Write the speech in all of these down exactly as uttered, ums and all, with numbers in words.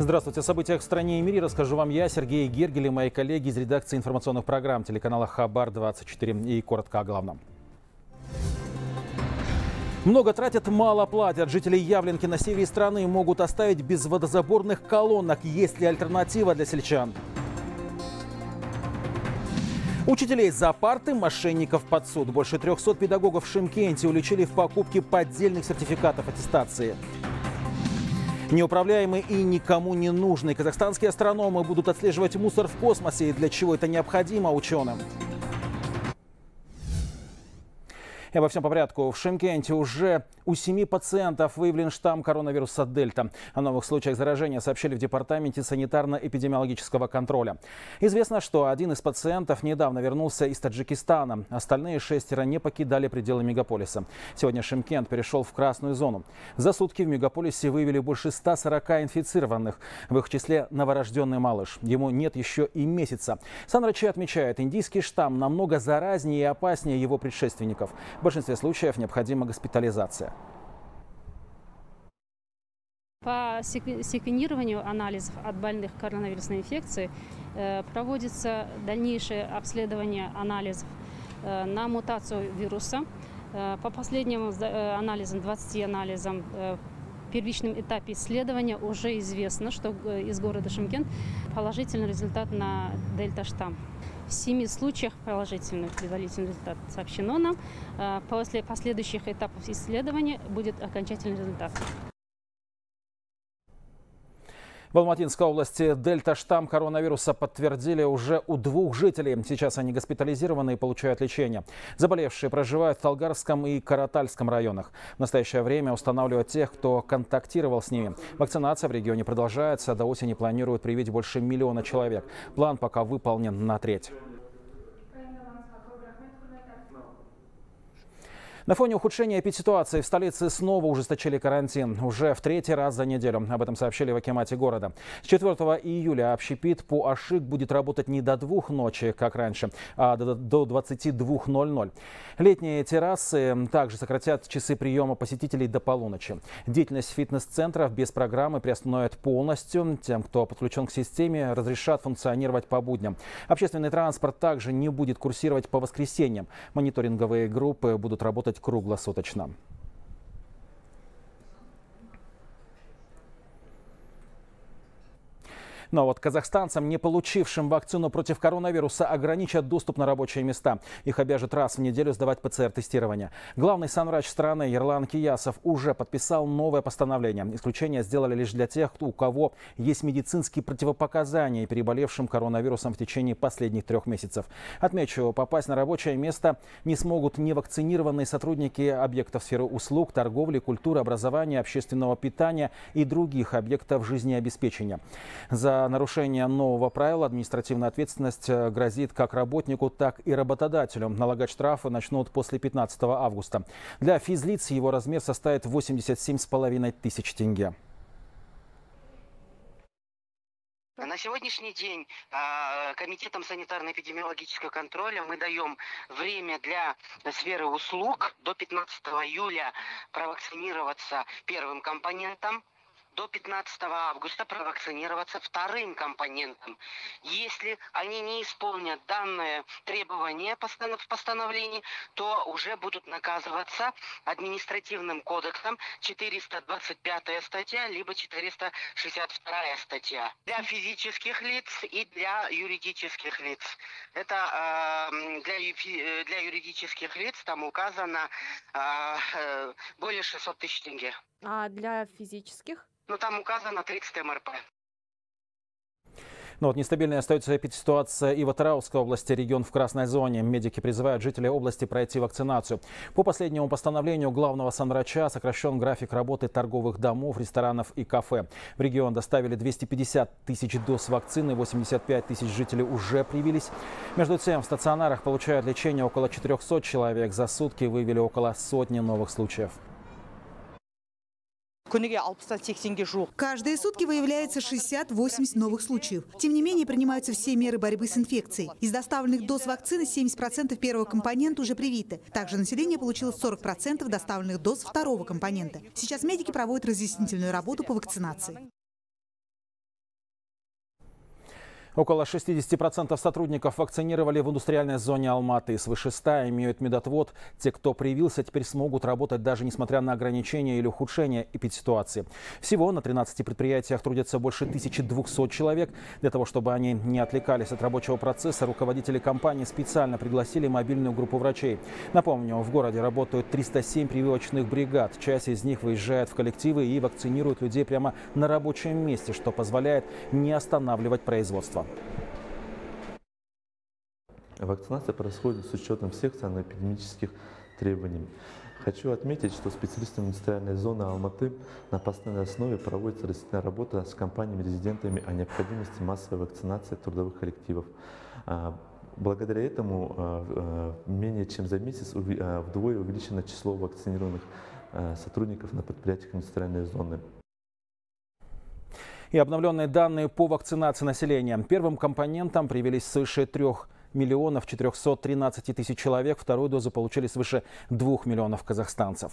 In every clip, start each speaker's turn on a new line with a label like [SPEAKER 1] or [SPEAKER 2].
[SPEAKER 1] Здравствуйте. О событиях в стране и мире расскажу вам я, Сергей Гергель, и мои коллеги из редакции информационных программ телеканала Хабар двадцать четыре. И коротко о главном. Много тратят, мало платят. Жители Явленки на севере страны могут оставить без водозаборных колонок. Есть ли альтернатива для сельчан? Учителей за парты, мошенников под суд. Больше трехсот педагогов в Шымкенте уличили в покупке поддельных сертификатов аттестации. Неуправляемый и никому не нужный. Казахстанские астрономы будут отслеживать мусор в космосе. И для чего это необходимо ученым? И обо всем по порядку. В Шымкенте уже у семи пациентов выявлен штамм коронавируса Дельта. О новых случаях заражения сообщили в департаменте санитарно-эпидемиологического контроля. Известно, что один из пациентов недавно вернулся из Таджикистана. Остальные шестеро не покидали пределы мегаполиса. Сегодня Шымкент перешел в красную зону. За сутки в мегаполисе выявили больше ста сорока инфицированных. В их числе новорожденный малыш. Ему нет еще и месяца. Санврачи отмечают, индийский штамм намного заразнее и опаснее его предшественников. В большинстве случаев необходима госпитализация.
[SPEAKER 2] По секвенированию анализов от больных коронавирусной инфекцией проводится дальнейшее обследование анализов на мутацию вируса. По последним анализам, двадцати анализам, в первичном этапе исследования уже известно, что из города Шымкент положительный результат на дельта-штамм. В семи случаях положительный предварительный результат сообщено нам. После последующих этапов исследования будет окончательный результат.
[SPEAKER 1] В Алматинской области дельта-штамм коронавируса подтвердили уже у двух жителей. Сейчас они госпитализированы и получают лечение. Заболевшие проживают в Талгарском и Каратальском районах. В настоящее время устанавливают тех, кто контактировал с ними. Вакцинация в регионе продолжается. До осени планируют привить больше миллиона человек. План пока выполнен на треть. На фоне ухудшения эпидситуации в столице снова ужесточили карантин. Уже в третий раз за неделю. Об этом сообщили в акимате города. С четвёртого июля общепит по Ашик будет работать не до двух ночи, как раньше, а до двадцати двух ноль-ноль. Летние террасы также сократят часы приема посетителей до полуночи. Деятельность фитнес-центров без программы приостановят полностью. Тем, кто подключен к системе, разрешат функционировать по будням. Общественный транспорт также не будет курсировать по воскресеньям. Мониторинговые группы будут работать круглосуточно. Но вот казахстанцам, не получившим вакцину против коронавируса, ограничат доступ на рабочие места. Их обяжут раз в неделю сдавать ПЦР-тестирование. Главный санврач страны Ерлан Киясов уже подписал новое постановление. Исключение сделали лишь для тех, у кого есть медицинские противопоказания переболевшим коронавирусом в течение последних трех месяцев. Отмечу, попасть на рабочее место не смогут невакцинированные сотрудники объектов сферы услуг, торговли, культуры, образования, общественного питания и других объектов жизнеобеспечения. За За нарушение нового правила административная ответственность грозит как работнику, так и работодателю. Налагать штрафы начнут после пятнадцатого августа. Для физлиц его размер составит восемьдесят семь с половиной тысяч тенге.
[SPEAKER 3] На сегодняшний день Комитетом санитарно-эпидемиологического контроля мы даем время для сферы услуг до пятнадцатого июля провакцинироваться первым компонентом. До пятнадцатого августа провакцинироваться вторым компонентом. Если они не исполнят данное требование в постановлении, то уже будут наказываться административным кодексом четыреста двадцать пятая статья, либо четыреста шестьдесят вторая статья. Для физических лиц и для юридических лиц. Это э, для, для юридических лиц там указано э, более шестисот тысяч тенге.
[SPEAKER 4] А для физических?
[SPEAKER 3] Ну, там указано тридцать эм эр пэ.
[SPEAKER 1] Но вот нестабильной остается эпидситуация и в Атырауской области, регион в красной зоне. Медики призывают жителей области пройти вакцинацию. По последнему постановлению главного санврача сокращен график работы торговых домов, ресторанов и кафе. В регион доставили двести пятьдесят тысяч доз вакцины, восемьдесят пять тысяч жителей уже привились. Между тем, в стационарах получают лечение около четырёхсот человек. За сутки выявили около сотни новых случаев.
[SPEAKER 5] Каждые сутки выявляется шестьдесят-восемьдесят новых случаев. Тем не менее, принимаются все меры борьбы с инфекцией. Из доставленных доз вакцины семьдесят процентов первого компонента уже привиты. Также население получило сорок процентов доставленных доз второго компонента. Сейчас медики проводят разъяснительную работу по вакцинации.
[SPEAKER 1] Около шестидесяти процентов сотрудников вакцинировали в индустриальной зоне Алматы. Свыше ста имеют медотвод. Те, кто привился, теперь смогут работать даже несмотря на ограничения или ухудшение эпидситуации. Всего на тринадцати предприятиях трудятся больше тысячи двухсот человек. Для того, чтобы они не отвлекались от рабочего процесса, руководители компании специально пригласили мобильную группу врачей. Напомню, в городе работают триста семь прививочных бригад. Часть из них выезжает в коллективы и вакцинирует людей прямо на рабочем месте, что позволяет не останавливать производство.
[SPEAKER 6] Вакцинация происходит с учетом всех санэпидемических требований. Хочу отметить, что специалистами индустриальной зоны Алматы на постоянной основе проводится растительная работа с компаниями-резидентами о необходимости массовой вакцинации трудовых коллективов. Благодаря этому менее чем за месяц вдвое увеличено число вакцинированных сотрудников на предприятиях индустриальной зоны.
[SPEAKER 1] И обновленные данные по вакцинации населения. Первым компонентом привились свыше трех миллионов четырехсот тринадцати тысяч человек. Вторую дозу получили свыше двух миллионов казахстанцев.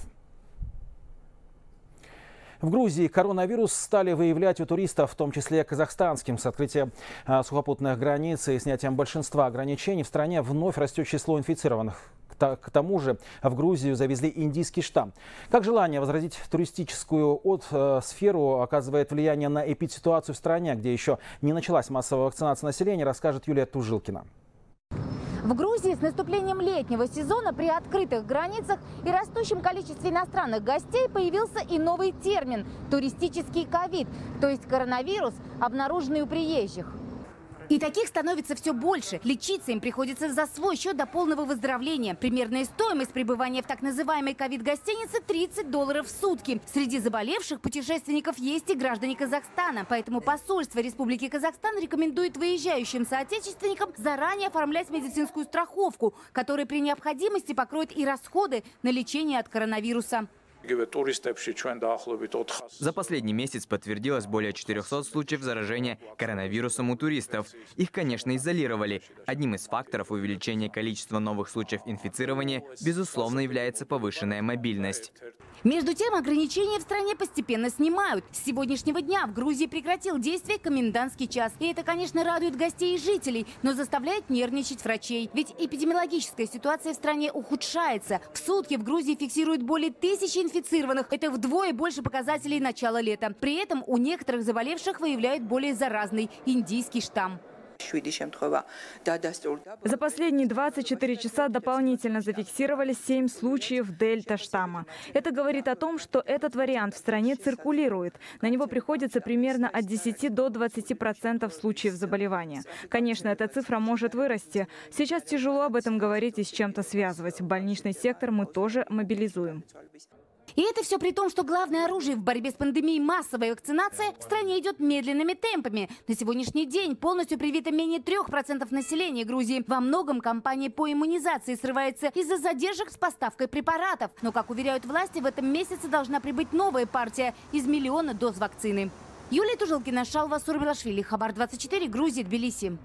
[SPEAKER 1] В Грузии коронавирус стали выявлять у туристов, в том числе казахстанским. С открытием сухопутных границ и снятием большинства ограничений в стране вновь растет число инфицированных. К тому же в Грузию завезли индийский штамм. Как желание возродить туристическую от, э, сферу оказывает влияние на эпидситуацию в стране, где еще не началась массовая вакцинация населения, расскажет Юлия Тужилкина.
[SPEAKER 7] В Грузии с наступлением летнего сезона при открытых границах и растущем количестве иностранных гостей появился и новый термин – туристический ковид, то есть коронавирус, обнаруженный у приезжих. И таких становится все больше. Лечиться им приходится за свой счет до полного выздоровления. Примерная стоимость пребывания в так называемой ковид-гостинице – тридцать долларов в сутки. Среди заболевших путешественников есть и граждане Казахстана. Поэтому посольство Республики Казахстан рекомендует выезжающим соотечественникам заранее оформлять медицинскую страховку, которая при необходимости покроет и расходы на лечение от коронавируса.
[SPEAKER 8] За последний месяц подтвердилось более четырёхсот случаев заражения коронавирусом у туристов. Их, конечно, изолировали. Одним из факторов увеличения количества новых случаев инфицирования, безусловно, является повышенная мобильность.
[SPEAKER 7] Между тем, ограничения в стране постепенно снимают. С сегодняшнего дня в Грузии прекратил действие комендантский час. И это, конечно, радует гостей и жителей, но заставляет нервничать врачей. Ведь эпидемиологическая ситуация в стране ухудшается. В сутки в Грузии фиксируют более тысячи инфицированных. Это вдвое больше показателей начала лета. При этом у некоторых заболевших выявляют более заразный индийский штамм.
[SPEAKER 9] За последние двадцать четыре часа дополнительно зафиксировали семь случаев дельта-штамма. Это говорит о том, что этот вариант в стране циркулирует. На него приходится примерно от десяти до двадцати процентов случаев заболевания. Конечно, эта цифра может вырасти. Сейчас тяжело об этом говорить и с чем-то связывать. Больничный сектор мы тоже мобилизуем.
[SPEAKER 7] И это все при том, что главное оружие в борьбе с пандемией, массовая вакцинация, в стране идет медленными темпами. На сегодняшний день полностью привито менее трех процентов населения Грузии. Во многом кампания по иммунизации срывается из-за задержек с поставкой препаратов. Но, как уверяют власти, в этом месяце должна прибыть новая партия из миллиона доз вакцины. Юлия Тужилкина, Шалва Сурмилашвили, Хабар двадцать четыре, Грузия, Тбилиси.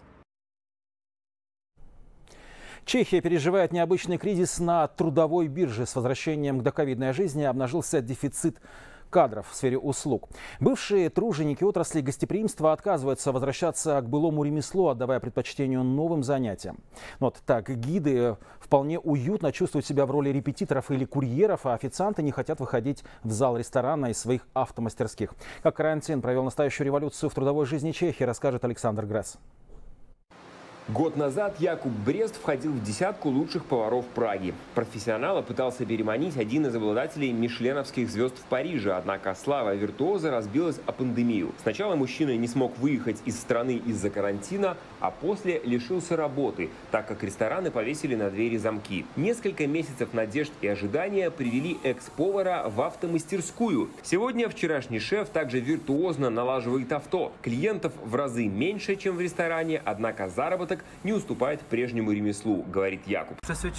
[SPEAKER 1] Чехия переживает необычный кризис на трудовой бирже. С возвращением к доковидной жизни обнажился дефицит кадров в сфере услуг. Бывшие труженики отрасли гостеприимства отказываются возвращаться к былому ремеслу, отдавая предпочтению новым занятиям. Вот так гиды вполне уютно чувствуют себя в роли репетиторов или курьеров, а официанты не хотят выходить в зал ресторана из своих автомастерских. Как карантин провел настоящую революцию в трудовой жизни Чехии, расскажет Александр Гресс.
[SPEAKER 10] Год назад Якуб Брест входил в десятку лучших поваров Праги. Профессионала пытался переманить один из обладателей мишленовских звезд в Париже, однако слава виртуоза разбилась о пандемию. Сначала мужчина не смог выехать из страны из-за карантина, а после лишился работы, так как рестораны повесили на двери замки. Несколько месяцев надежд и ожидания привели экс-повара в автомастерскую. Сегодня вчерашний шеф также виртуозно налаживает авто. Клиентов в разы меньше, чем в ресторане, однако заработок не уступает прежнему ремеслу, говорит Якуб.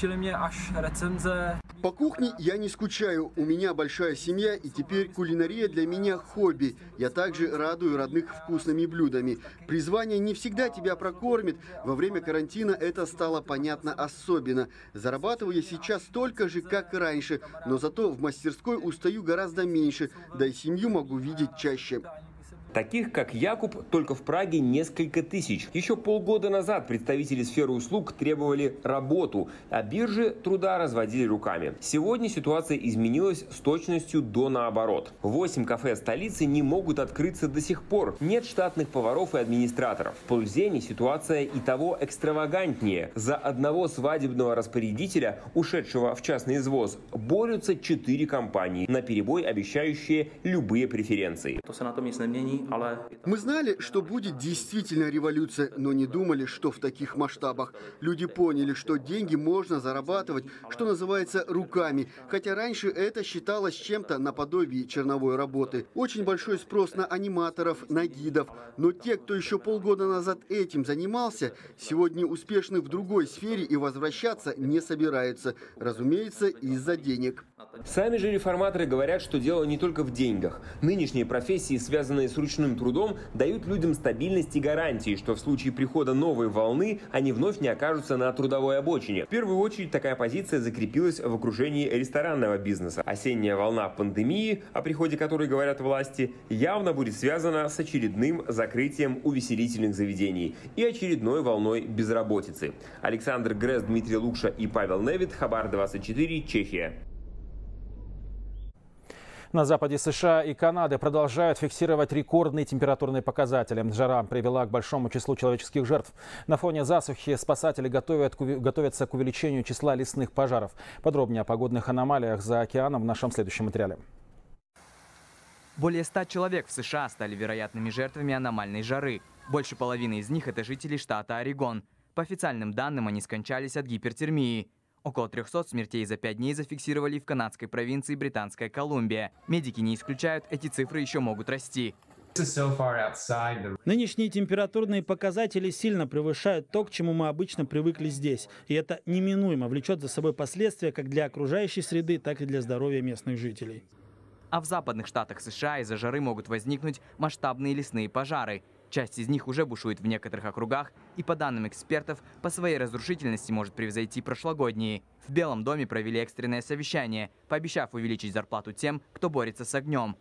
[SPEAKER 11] По кухне я не скучаю. У меня большая семья, и теперь кулинария для меня хобби. Я также радую родных вкусными блюдами. Призвание не всегда тебя прокормит. Во время карантина это стало понятно особенно. Зарабатываю я сейчас столько же, как и раньше, но зато в мастерской устаю гораздо меньше, да и семью могу видеть чаще.
[SPEAKER 10] Таких, как Якуб, только в Праге несколько тысяч. Еще полгода назад представители сферы услуг требовали работу, а биржи труда разводили руками. Сегодня ситуация изменилась с точностью до наоборот. Восемь кафе столицы не могут открыться до сих пор. Нет штатных поваров и администраторов. В Пользене ситуация и того экстравагантнее. За одного свадебного распорядителя, ушедшего в частный извоз, борются четыре компании, наперебой обещающие любые преференции.
[SPEAKER 11] Мы знали, что будет действительно революция, но не думали, что в таких масштабах. Люди поняли, что деньги можно зарабатывать, что называется, руками. Хотя раньше это считалось чем-то наподобие черновой работы. Очень большой спрос на аниматоров, на гидов. Но те, кто еще полгода назад этим занимался, сегодня успешны в другой сфере и возвращаться не собираются. Разумеется, из-за денег.
[SPEAKER 10] Сами же реформаторы говорят, что дело не только в деньгах. Нынешние профессии, связанные с ручным трудом, дают людям стабильность и гарантии, что в случае прихода новой волны они вновь не окажутся на трудовой обочине. В первую очередь такая позиция закрепилась в окружении ресторанного бизнеса. Осенняя волна пандемии, о приходе которой говорят власти, явно будет связана с очередным закрытием увеселительных заведений и очередной волной безработицы. Александр Гресс, Дмитрий Лукша и Павел Невит, Хабар двадцать четыре, Чехия.
[SPEAKER 1] На западе США и Канады продолжают фиксировать рекордные температурные показатели. Жара привела к большому числу человеческих жертв. На фоне засухи спасатели готовят, готовятся к увеличению числа лесных пожаров. Подробнее о погодных аномалиях за океаном в нашем следующем материале.
[SPEAKER 8] Более ста человек в США стали вероятными жертвами аномальной жары. Больше половины из них – это жители штата Орегон. По официальным данным, они скончались от гипертермии. Около трёхсот смертей за пять дней зафиксировали в канадской провинции Британская Колумбия. Медики не исключают, эти цифры еще могут расти.
[SPEAKER 12] Нынешние температурные показатели сильно превышают то, к чему мы обычно привыкли здесь. И это неминуемо влечет за собой последствия как для окружающей среды, так и для здоровья местных жителей.
[SPEAKER 8] А в западных штатах США из-за жары могут возникнуть масштабные лесные пожары. Часть из них уже бушует в некоторых округах и, по данным экспертов, по своей разрушительности может превзойти прошлогодние. В Белом доме провели экстренное совещание, пообещав увеличить зарплату тем, кто борется с огнем.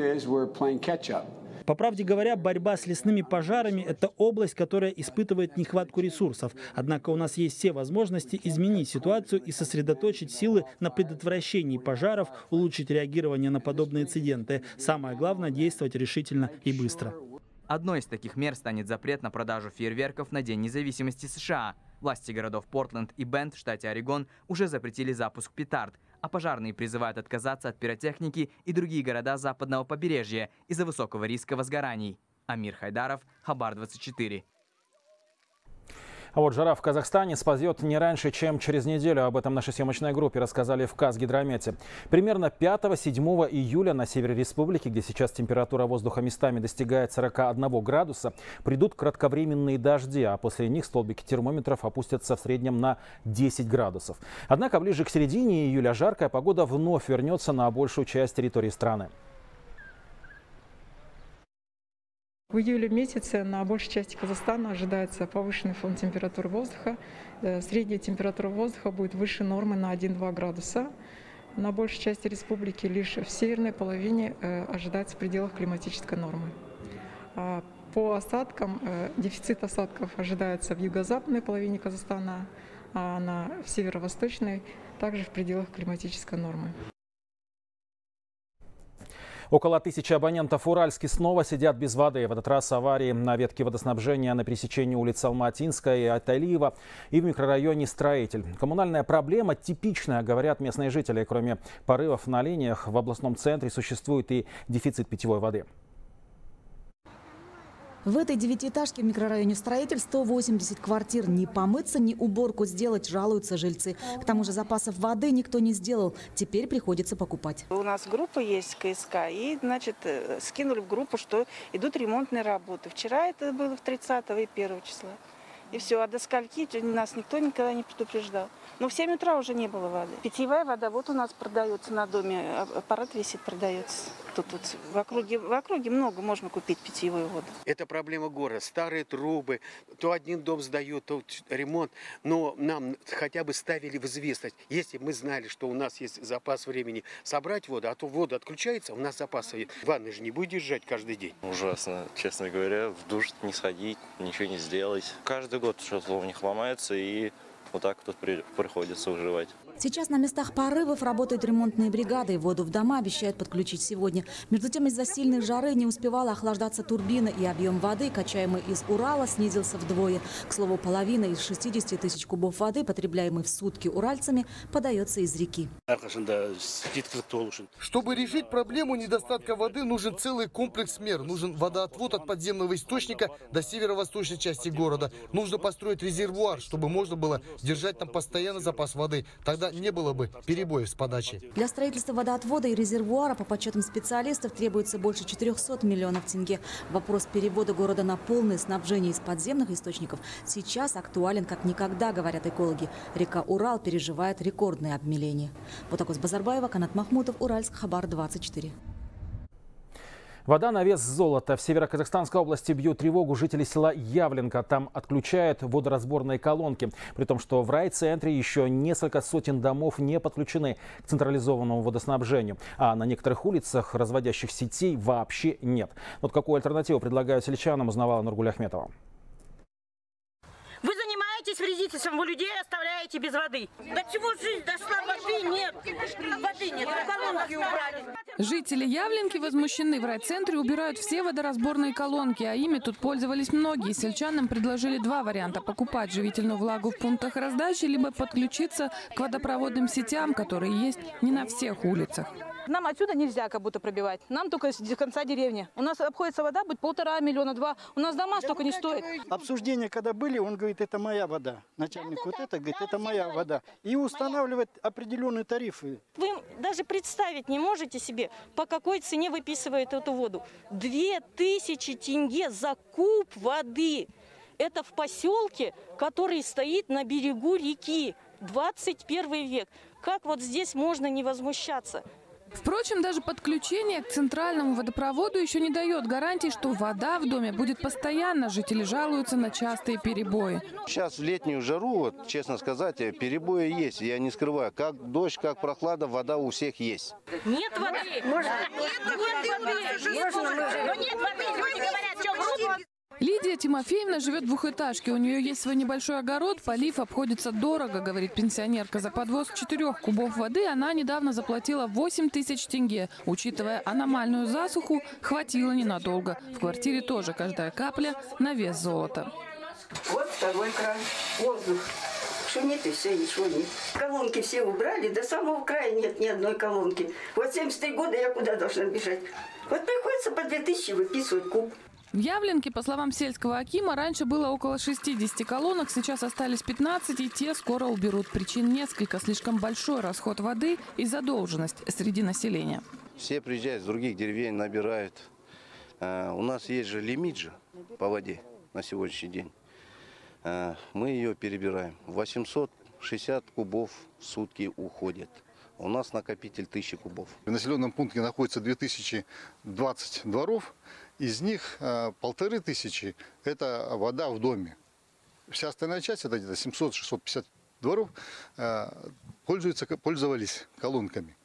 [SPEAKER 12] По правде говоря, борьба с лесными пожарами – это область, которая испытывает нехватку ресурсов. Однако у нас есть все возможности изменить ситуацию и сосредоточить силы на предотвращении пожаров, улучшить реагирование на подобные инциденты. Самое главное – действовать решительно и быстро.
[SPEAKER 8] Одной из таких мер станет запрет на продажу фейерверков на День независимости США. Власти городов Портленд и Бенд в штате Орегон уже запретили запуск петард, а пожарные призывают отказаться от пиротехники и другие города западного побережья из-за высокого риска возгораний. Амир Хайдаров, Хабар двадцать четыре.
[SPEAKER 1] А вот жара в Казахстане спадет не раньше, чем через неделю. Об этом нашей съемочной группе рассказали в Казгидромете. Примерно пятого-седьмого июля на севере республики, где сейчас температура воздуха местами достигает сорока одного градуса, придут кратковременные дожди, а после них столбики термометров опустятся в среднем на десять градусов. Однако ближе к середине июля жаркая погода вновь вернется на большую часть территории страны.
[SPEAKER 13] В июле месяце на большей части Казахстана ожидается повышенный фон температуры воздуха. Средняя температура воздуха будет выше нормы на один-два градуса. На большей части республики лишь в северной половине ожидается в пределах климатической нормы. По осадкам, дефицит осадков ожидается в юго-западной половине Казахстана, а на в северо-восточной также в пределах климатической нормы.
[SPEAKER 1] Около тысячи абонентов Уральски снова сидят без воды. В этот раз аварии на ветке водоснабжения на пересечении улиц Алматинская и Айталиева и в микрорайоне Строитель. Коммунальная проблема типичная, говорят местные жители. Кроме порывов на линиях, в областном центре существует и дефицит питьевой воды.
[SPEAKER 14] В этой девятиэтажке в микрорайоне Строитель сто восемьдесят квартир. Ни помыться, ни уборку сделать, жалуются жильцы. К тому же запасов воды никто не сделал. Теперь приходится покупать.
[SPEAKER 15] У нас группа есть КСК, и, значит, скинули в группу, что идут ремонтные работы. Вчера это было в тридцатого и первого числа. и все. А до скольки нас никто никогда не предупреждал. Но в семь утра уже не было воды. Питьевая вода вот у нас продается на доме, аппарат висит, продается. Тут, тут в округе, в округе много можно купить питьевую воду.
[SPEAKER 16] Это проблема города. Старые трубы, то один дом сдают, то ремонт. Но нам хотя бы ставили в известность. Если мы знали, что у нас есть запас времени собрать воду, а то вода отключается, у нас запаса нет. Ванны же не будет держать каждый день.
[SPEAKER 17] Ужасно, честно говоря. В душ не сходить, ничего не сделать. Каждый год что-то у них ломается, и вот так тут приходится выживать.
[SPEAKER 14] Сейчас на местах порывов работают ремонтные бригады. Воду в дома обещают подключить сегодня. Между тем, из-за сильной жары не успевала охлаждаться турбина, и объем воды, качаемый из Урала, снизился вдвое. К слову, половина из шестидесяти тысяч кубов воды, потребляемой в сутки уральцами, подается из реки.
[SPEAKER 18] Чтобы решить проблему недостатка воды, нужен целый комплекс мер. Нужен водоотвод от подземного источника до северо-восточной части города. Нужно построить резервуар, чтобы можно было держать там постоянно запас воды. Тогда не было бы перебоев с подачей.
[SPEAKER 14] Для строительства водоотвода и резервуара, по подсчетам специалистов, требуется больше четырёхсот миллионов тенге. Вопрос перевода города на полное снабжение из подземных источников сейчас актуален как никогда, говорят экологи. Река Урал переживает рекордное обмеление. Вот такой Базарбаева, Канат Махмутов, Уральск, Хабар двадцать четыре.
[SPEAKER 1] Вода на вес золота. В Северо-Казахстанской области бьют тревогу жители села Явленка. Там отключают водоразборные колонки. При том, что в райцентре еще несколько сотен домов не подключены к централизованному водоснабжению. А на некоторых улицах разводящих сетей вообще нет. Вот какую альтернативу предлагают сельчанам, узнавала Нургуль Ахметова.
[SPEAKER 19] Вы занимаетесь вредительством, вы людей оставляете без воды. До чего жизнь дошла, воды нет. Воды нет, колонки убрали.
[SPEAKER 20] Жители Явленки возмущены. В райцентре убирают все водоразборные колонки, а ими тут пользовались многие. Сельчанам предложили два варианта: покупать живительную влагу в пунктах раздачи, либо подключиться к водопроводным сетям, которые есть не на всех улицах.
[SPEAKER 21] Нам отсюда нельзя как будто пробивать. Нам только с конца деревни. У нас обходится вода быть полтора миллиона, два. У нас дома столько не стоит.
[SPEAKER 22] Обсуждения, когда были, он говорит, это моя вода. Начальник вот это говорит, это моя вода. И устанавливает определенные тарифы.
[SPEAKER 19] Вы даже представить не можете себе, по какой цене выписывают эту воду. Две тысячи тенге за куб воды. Это в поселке, который стоит на берегу реки. двадцать первый век. Как вот здесь можно не возмущаться?
[SPEAKER 20] Впрочем, даже подключение к центральному водопроводу еще не дает гарантии, что вода в доме будет постоянно. Жители жалуются на частые перебои.
[SPEAKER 23] Сейчас в летнюю жару, вот, честно сказать, перебои есть. Я не скрываю. Как дождь, как прохлада, вода у всех есть.
[SPEAKER 19] Нет воды! Можно? Нет воды! Можно? Нет воды! Люди говорят, что врут.
[SPEAKER 20] Лидия Тимофеевна живет в двухэтажке. У нее есть свой небольшой огород. Полив обходится дорого, говорит пенсионерка. За подвоз четырех кубов воды она недавно заплатила восемь тысяч тенге. Учитывая аномальную засуху, хватило ненадолго. В квартире тоже каждая капля на вес золота.
[SPEAKER 24] Вот второй кран. Воздух. Шумит и все, ничего нет. Колонки все убрали, до самого края нет ни одной колонки. Вот семьдесят три года я куда должна бежать? Вот приходится по две тысячи выписывать куб.
[SPEAKER 20] В Явленке, по словам сельского акима, раньше было около шестидесяти колонок, сейчас остались пятнадцать, и те скоро уберут. Причин несколько: слишком большой расход воды и задолженность среди населения.
[SPEAKER 23] Все приезжают с других деревень, набирают. А, у нас есть же лимит же по воде на сегодняшний день. А, мы ее перебираем. восемьсот шестьдесят кубов в сутки уходит. У нас накопитель тысячи кубов.
[SPEAKER 25] В населенном пункте находится две тысячи двадцать дворов. Из них э, полторы тысячи – это вода в доме. Вся остальная часть, это где-то семьсот — шестьсот пятьдесят дворов, э, пользуются, пользовались колонками.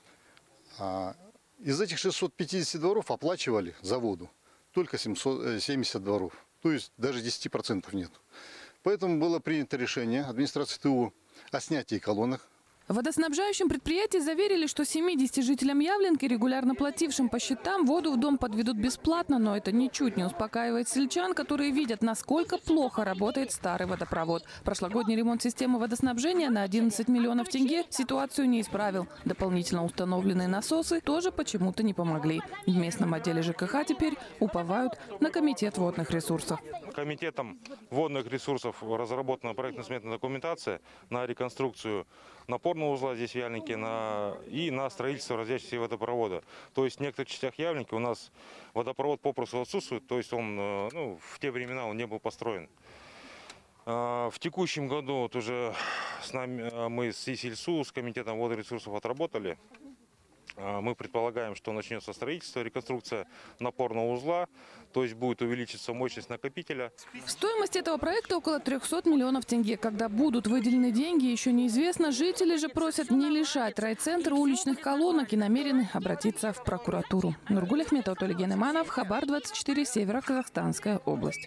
[SPEAKER 25] А из этих шестисот пятидесяти дворов оплачивали за воду только семьсот семьдесят дворов. То есть даже десяти процентов нет. Поэтому было принято решение администрации ТУ о снятии колонок.
[SPEAKER 20] В водоснабжающем предприятии заверили, что семидесяти жителям Явленки, регулярно платившим по счетам, воду в дом подведут бесплатно. Но это ничуть не успокаивает сельчан, которые видят, насколько плохо работает старый водопровод. Прошлогодний ремонт системы водоснабжения на одиннадцать миллионов тенге ситуацию не исправил. Дополнительно установленные насосы тоже почему-то не помогли. В местном отделе ЖКХ теперь уповают на комитет водных ресурсов.
[SPEAKER 26] Комитетом водных ресурсов разработана проектно-сметная документация на реконструкцию напорного узла здесь в Явленке на, и на строительство развязки водопровода. То есть в некоторых частях Явленки у нас водопровод попросту отсутствует, то есть он, ну, в те времена он не был построен. В текущем году вот уже с нами, мы с ИСИЛьСУ, с Комитетом водоресурсов отработали. Мы предполагаем, что начнется строительство, реконструкция напорного узла, то есть будет увеличиться мощность накопителя.
[SPEAKER 20] Стоимость этого проекта около трёхсот миллионов тенге. Когда будут выделены деньги, еще неизвестно. Жители же просят не лишать райцентр уличных колонок и намерены обратиться в прокуратуру. Нургуль Ахметова, Толиген Иманов, Хабар двадцать четыре, Северо-Казахстанская область.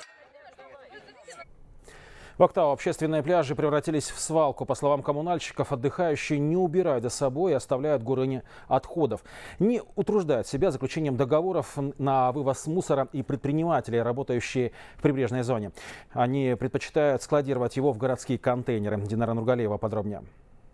[SPEAKER 1] В Актау общественные пляжи превратились в свалку. По словам коммунальщиков, отдыхающие не убирают за собой и оставляют горы отходов. Не утруждают себя заключением договоров на вывоз мусора и предприниматели, работающие в прибрежной зоне. Они предпочитают складировать его в городские контейнеры. Динара Нургалиева подробнее.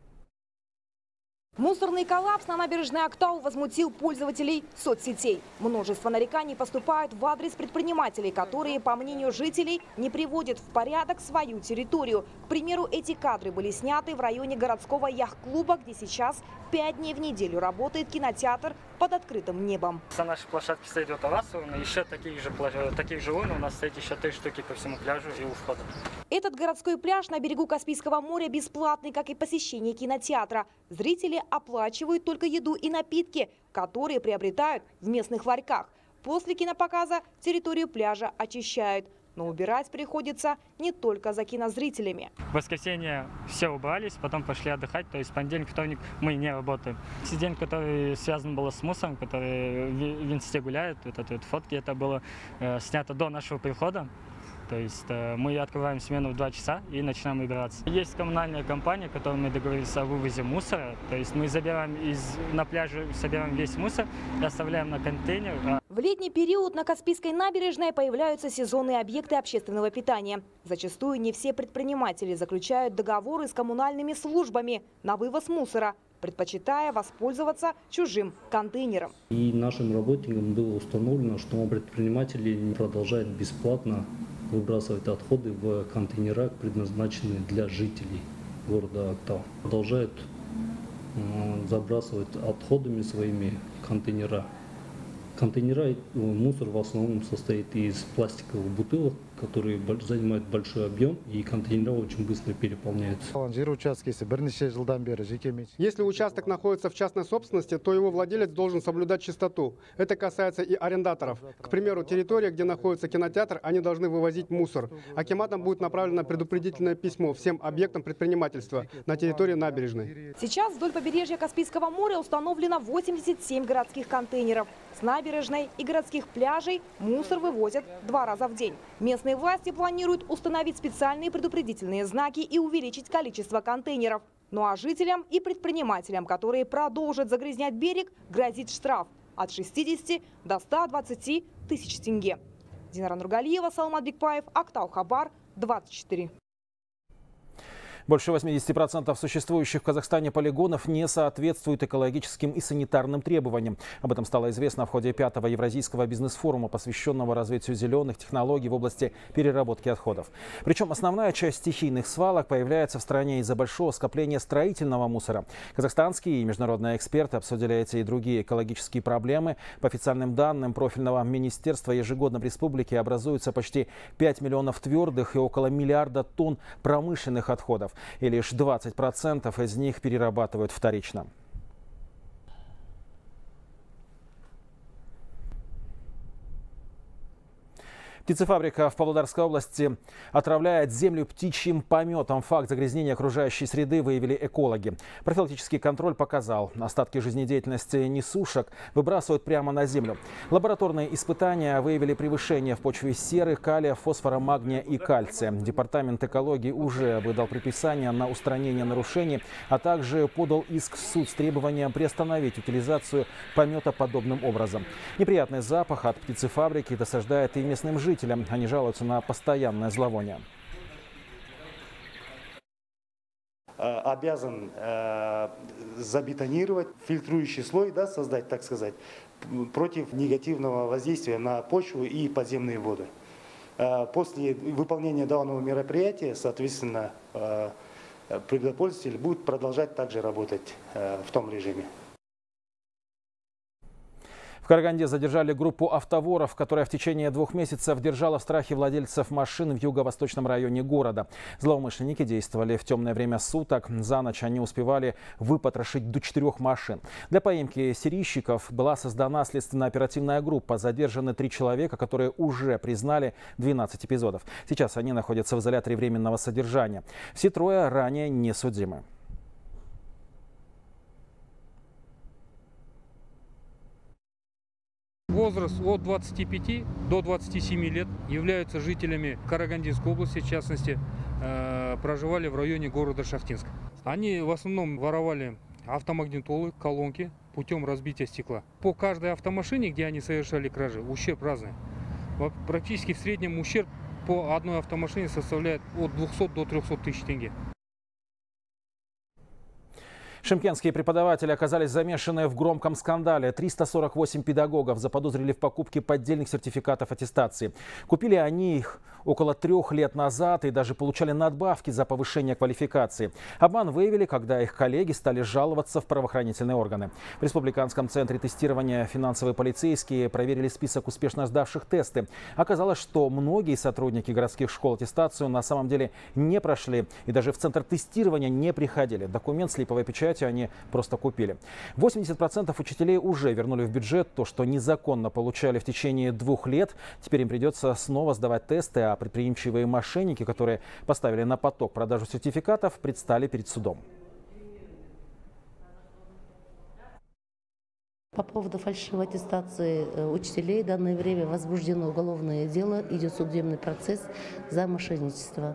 [SPEAKER 2] Мусорный коллапс на набережной Актау возмутил пользователей соцсетей. Множество нареканий поступают в адрес предпринимателей, которые, по мнению жителей, не приводят в порядок свою территорию. К примеру, эти кадры были сняты в районе городского яхт-клуба, где сейчас пять дней в неделю работает кинотеатр под открытым небом.
[SPEAKER 3] На нашей площадке стоит вот Авасовна, еще таких же, таких же вон, у нас стоит еще три штуки по всему пляжу и у входа.
[SPEAKER 2] Этот городской пляж на берегу Каспийского моря бесплатный, как и посещение кинотеатра. Зрители оплачивают только еду и напитки, которые приобретают в местных ларьках. После кинопоказа территорию пляжа очищают. Но убирать приходится не только за кинозрителями.
[SPEAKER 3] В воскресенье все убрались, потом пошли отдыхать. То есть понедельник, вторник мы не работаем. Все день, который связан был с мусором, который в инсте гуляет, вот эти вот фотки, это было э, снято до нашего прихода. То есть э, мы открываем смену в два часа и начинаем убираться. Есть коммунальная компания, с которой мы договорились о вывозе мусора. То есть мы забираем из, на пляже, собираем весь мусор и оставляем на контейнер.
[SPEAKER 2] В летний период на Каспийской набережной появляются сезонные объекты общественного питания. Зачастую не все предприниматели заключают договоры с коммунальными службами на вывоз мусора, предпочитая воспользоваться чужим контейнером.
[SPEAKER 4] И нашим работникам было установлено, что предприниматели продолжают бесплатно выбрасывать отходы в контейнера, предназначенные для жителей города Актау. Продолжают э, забрасывать отходами своими контейнера. Контейнера, мусор в основном состоит из пластиковых бутылок, которые занимают большой объем, и контейнеры очень быстро переполняются.
[SPEAKER 5] Если участок находится в частной собственности, то его владелец должен соблюдать чистоту. Это касается и арендаторов. К примеру, территория, где находится кинотеатр, они должны вывозить мусор. Акиматом будет направлено предупредительное письмо всем объектам предпринимательства на территории набережной.
[SPEAKER 2] Сейчас вдоль побережья Каспийского моря установлено восемьдесят семь городских контейнеров. С набережной и городских пляжей мусор вывозят два раза в день. Местные власти планируют установить специальные предупредительные знаки и увеличить количество контейнеров. Ну а жителям и предпринимателям, которые продолжат загрязнять берег, грозит штраф от шестидесяти до ста двадцати тысяч тенге. Динара Нургалиева, Салмат Бекбаев, Актау, Хабар, двадцать четыре.
[SPEAKER 1] Больше восьмидесяти процентов существующих в Казахстане полигонов не соответствуют экологическим и санитарным требованиям. Об этом стало известно в ходе пятого Евразийского бизнес-форума, посвященного развитию зеленых технологий в области переработки отходов. Причем основная часть стихийных свалок появляется в стране из-за большого скопления строительного мусора. Казахстанские и международные эксперты обсудили эти и другие экологические проблемы. По официальным данным профильного министерства, ежегодно в республике образуется почти пять миллионов твердых и около миллиарда тонн промышленных отходов. И лишь двадцать процентов из них перерабатывают вторично. Птицефабрика в Павлодарской области отравляет землю птичьим пометом. Факт загрязнения окружающей среды выявили экологи. Профилактический контроль показал, остатки жизнедеятельности несушек выбрасывают прямо на землю. Лабораторные испытания выявили превышение в почве серы, калия, фосфора, магния и кальция. Департамент экологии уже выдал предписание на устранение нарушений, а также подал иск в суд с требованием приостановить утилизацию помета подобным образом. Неприятный запах от птицефабрики досаждает и местным жителям. Они жалуются на постоянное зловоние.
[SPEAKER 6] Обязан э, забетонировать фильтрующий слой, да, создать, так сказать, против негативного воздействия на почву и подземные воды. Э, после выполнения данного мероприятия, соответственно, э, природопользователь будет продолжать также работать э, в том режиме.
[SPEAKER 1] В Караганде задержали группу автоворов, которая в течение двух месяцев держала в страхе владельцев машин в юго-восточном районе города. Злоумышленники действовали в темное время суток. За ночь они успевали выпотрошить до четырех машин. Для поимки серийщиков была создана следственно-оперативная группа. Задержаны три человека, которые уже признали двенадцать эпизодов. Сейчас они находятся в изоляторе временного содержания. Все трое ранее не судимы.
[SPEAKER 7] Возраст от двадцати пяти до двадцати семи лет, являются жителями Карагандинской области, в частности, э, проживали в районе города Шахтинск. Они в основном воровали автомагнитолы, колонки путем разбития стекла. По каждой автомашине, где они совершали кражи, ущерб разный. Практически в среднем ущерб по одной автомашине составляет от двухсот до трёхсот тысяч тенге.
[SPEAKER 1] Шымкентские преподаватели оказались замешаны в громком скандале. триста сорок восемь педагогов заподозрили в покупке поддельных сертификатов аттестации. Купили они их около трех лет назад и даже получали надбавки за повышение квалификации. Обман выявили, когда их коллеги стали жаловаться в правоохранительные органы. В Республиканском центре тестирования финансовые полицейские проверили список успешно сдавших тесты. Оказалось, что многие сотрудники городских школ аттестацию на самом деле не прошли и даже в центр тестирования не приходили. Документ с липовой печатью они просто купили. восемьдесят процентов учителей уже вернули в бюджет то, что незаконно получали в течение двух лет. Теперь им придется снова сдавать тесты, а предприимчивые мошенники, которые поставили на поток продажу сертификатов, предстали перед судом.
[SPEAKER 8] По поводу фальшивой аттестации учителей в данное время возбуждено уголовное дело, идет судебный процесс за мошенничество.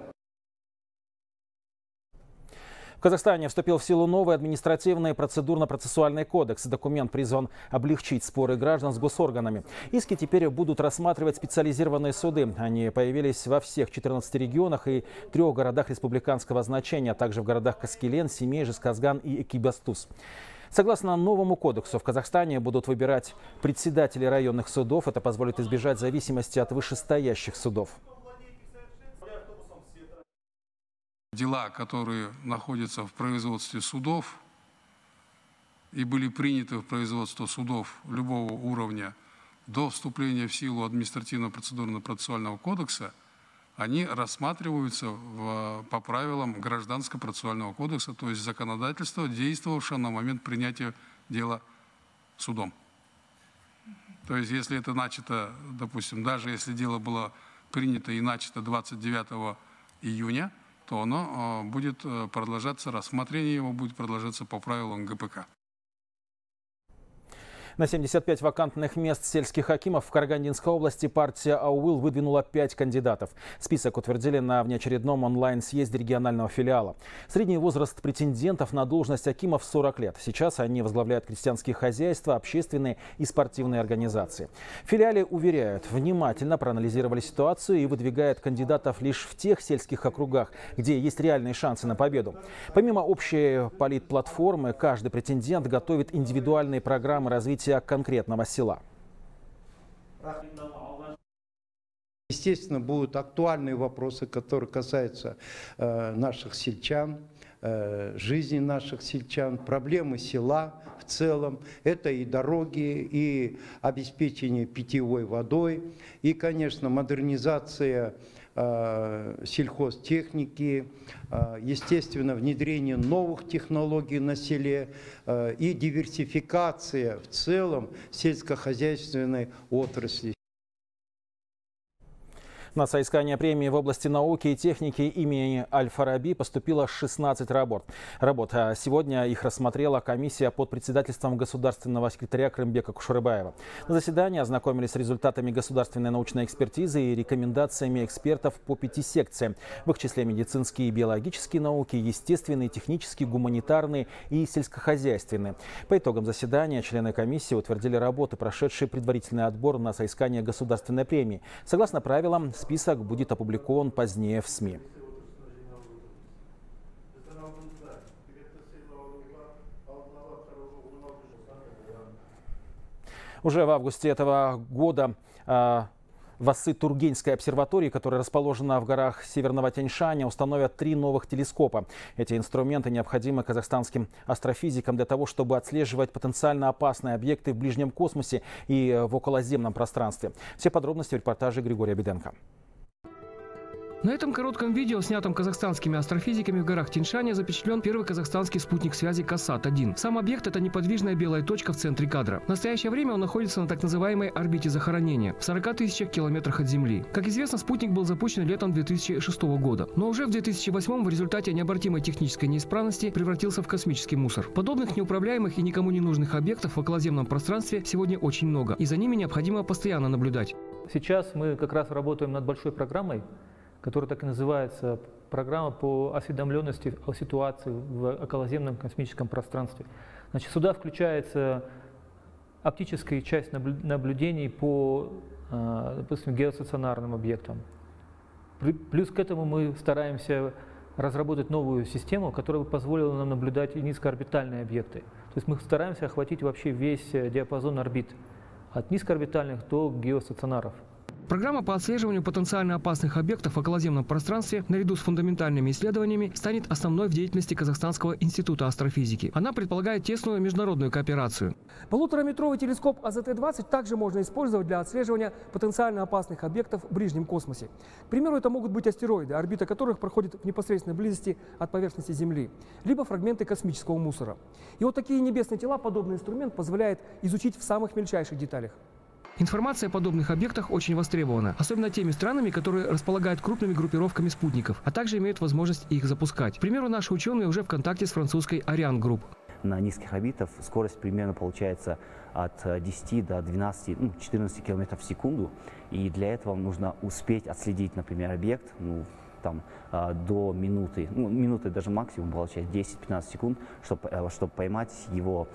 [SPEAKER 1] В Казахстане вступил в силу новый административный процедурно-процессуальный кодекс. Документ призван облегчить споры граждан с госорганами. Иски теперь будут рассматривать специализированные суды. Они появились во всех четырнадцати регионах и трех городах республиканского значения, а также в городах Каскелен, Семей, Жезказган и Экибастуз. Согласно новому кодексу, в Казахстане будут выбирать председателей районных судов. Это позволит избежать зависимости от вышестоящих судов.
[SPEAKER 9] Дела, которые находятся в производстве судов и были приняты в производство судов любого уровня до вступления в силу административно-процедурно-процессуального кодекса, они рассматриваются в, по правилам Гражданско-процессуального кодекса, то есть законодательство, действовавшее на момент принятия дела судом. То есть если это начато, допустим, даже если дело было принято и начато двадцать девятого июня, то оно будет продолжаться, рассмотрение его будет продолжаться по правилам гэ пэ ка.
[SPEAKER 1] На семьдесят пять вакантных мест сельских акимов в Карагандинской области партия «Ауыл» выдвинула пять кандидатов. Список утвердили на внеочередном онлайн-съезде регионального филиала. Средний возраст претендентов на должность акимов сорок лет. Сейчас они возглавляют крестьянские хозяйства, общественные и спортивные организации. В филиале уверяют, внимательно проанализировали ситуацию и выдвигают кандидатов лишь в тех сельских округах, где есть реальные шансы на победу. Помимо общей политплатформы, каждый претендент готовит индивидуальные программы развития конкретного села.
[SPEAKER 10] Естественно, будут актуальные вопросы, которые касаются э, наших сельчан, э, жизни наших сельчан, проблемы села в целом. Это и дороги, и обеспечение питьевой водой, и, конечно, модернизация сельхозтехники, естественно, внедрение новых технологий на селе и диверсификация в целом сельскохозяйственной отрасли.
[SPEAKER 1] На соискание премии в области науки и техники имени Аль-Фараби поступило шестнадцать работ. Работ. Сегодня их рассмотрела комиссия под председательством государственного секретаря Крымбека Кушурбаева. На заседании ознакомились с результатами государственной научной экспертизы и рекомендациями экспертов по пяти секциям. В их числе медицинские и биологические науки, естественные, технические, гуманитарные и сельскохозяйственные. По итогам заседания члены комиссии утвердили работы, прошедшие предварительный отбор на соискание государственной премии. Согласно правилам, список будет опубликован позднее в СМИ. Уже в августе этого года В Асы-Тургенской обсерватории, которая расположена в горах Северного Тянь-Шаня, установят три новых телескопа. Эти инструменты необходимы казахстанским астрофизикам для того, чтобы отслеживать потенциально опасные объекты в ближнем космосе и в околоземном пространстве. Все подробности в репортаже Григория Беденко.
[SPEAKER 11] На этом коротком видео, снятом казахстанскими астрофизиками в горах Тянь-Шаня, запечатлен первый казахстанский спутник связи Касат один. Сам объект – это неподвижная белая точка в центре кадра. В настоящее время он находится на так называемой орбите захоронения, в сорока тысячах километрах от Земли. Как известно, спутник был запущен летом две тысячи шестого года. Но уже в две тысячи восьмом в результате необратимой технической неисправности превратился в космический мусор. Подобных неуправляемых и никому не нужных объектов в околоземном пространстве сегодня очень много. И за ними необходимо постоянно наблюдать.
[SPEAKER 12] Сейчас мы как раз работаем над большой программой, которая так и называется «Программа по осведомленности о ситуации в околоземном космическом пространстве». Значит, сюда включается оптическая часть наблюдений по, допустим, геостационарным объектам. Плюс к этому мы стараемся разработать новую систему, которая бы позволила нам наблюдать и низкоорбитальные объекты. То есть мы стараемся охватить вообще весь диапазон орбит, от низкоорбитальных до геостационаров.
[SPEAKER 11] Программа по отслеживанию потенциально опасных объектов в околоземном пространстве наряду с фундаментальными исследованиями станет основной в деятельности Казахстанского института астрофизики. Она предполагает тесную международную кооперацию.
[SPEAKER 13] Полутораметровый телескоп А З Т двадцать также можно использовать для отслеживания потенциально опасных объектов в ближнем космосе. К примеру, это могут быть астероиды, орбита которых проходит в непосредственной близости от поверхности Земли, либо фрагменты космического мусора. И вот такие небесные тела подобный инструмент позволяет изучить в самых мельчайших деталях.
[SPEAKER 11] Информация о подобных объектах очень востребована, особенно теми странами, которые располагают крупными группировками спутников, а также имеют возможность их запускать. К примеру, наши ученые уже в контакте с французской Ariane Group.
[SPEAKER 15] На низких орбитах скорость примерно получается от десяти до двенадцати, ну, четырнадцати километров в секунду. И для этого нужно успеть отследить, например, объект ну, там, до минуты, ну, минуты даже максимум получается десять-пятнадцать секунд, чтобы, чтобы поймать его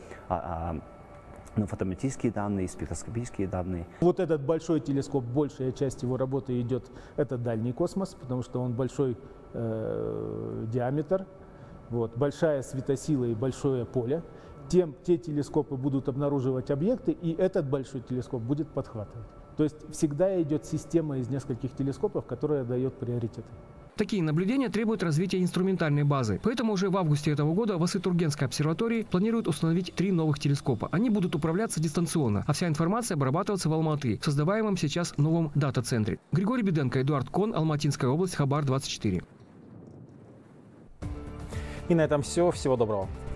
[SPEAKER 15] ну, фотометрические данные, спектроскопические данные.
[SPEAKER 16] Вот этот большой телескоп, большая часть его работы идет, это дальний космос, потому что он большой э, диаметр, вот, большая светосила и большое поле. Тем, те телескопы будут обнаруживать объекты, и этот большой телескоп будет подхватывать. То есть всегда идет система из нескольких телескопов, которая дает приоритет.
[SPEAKER 11] Такие наблюдения требуют развития инструментальной базы. Поэтому уже в августе этого года в Асы-Тургенской обсерватории планируют установить три новых телескопа. Они будут управляться дистанционно, а вся информация обрабатываться в Алматы, в создаваемом сейчас новом дата-центре. Григорий Беденко, Эдуард Кон, Алматинская область, Хабар двадцать четыре.
[SPEAKER 1] И на этом все. Всего доброго.